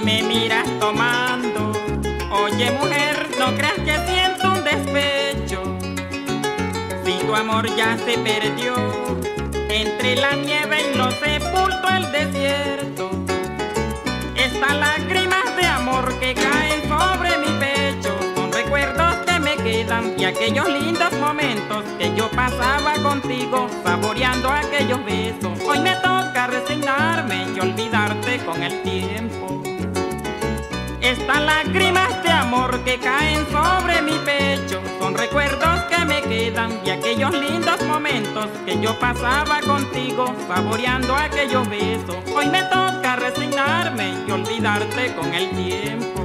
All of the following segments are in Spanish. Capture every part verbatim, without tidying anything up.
que me miras tomando. Oye mujer, no creas que siento un despecho. Si tu amor ya se perdió entre la nieve y los sepultos el desierto, estas lágrimas de amor que caen sobre mi pecho son recuerdos que me quedan y aquellos lindos momentos que yo pasaba contigo saboreando aquellos besos. Hoy me toca resignarme y olvidarte con el tiempo. Estas lágrimas de amor que caen sobre mi pecho son recuerdos que me quedan y aquellos lindos momentos que yo pasaba contigo saboreando aquellos besos. Hoy me toca resignarme y olvidarte con el tiempo.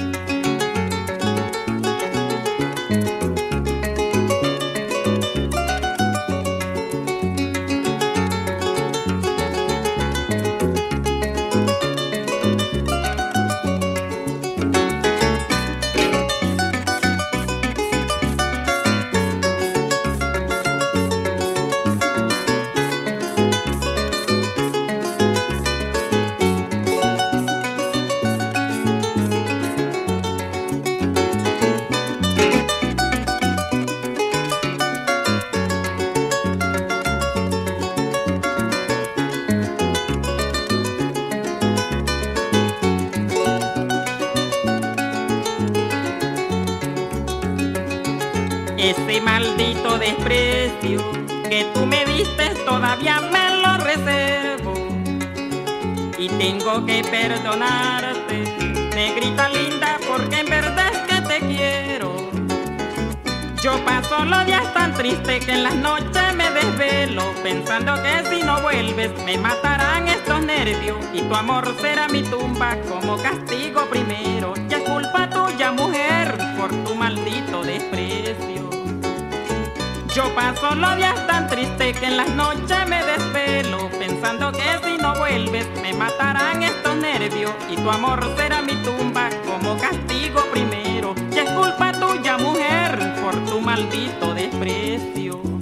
Ese maldito desprecio que tú me diste todavía me lo reservo y tengo que perdonarte, negrita linda, porque en verdad es que te quiero. Yo paso los días tan tristes que en las noches me desvelo pensando que si no vuelves me matarán estos nervios y tu amor será mi tumba como castigo primero. Y es culpa tuya, mujer, por tu maldito desprecio. Yo paso los días tan tristes que en las noches me desvelo pensando que si no vuelves me matarán estos nervios y tu amor será mi tumba como castigo primero. Y es culpa tuya, mujer, por tu maldito desprecio.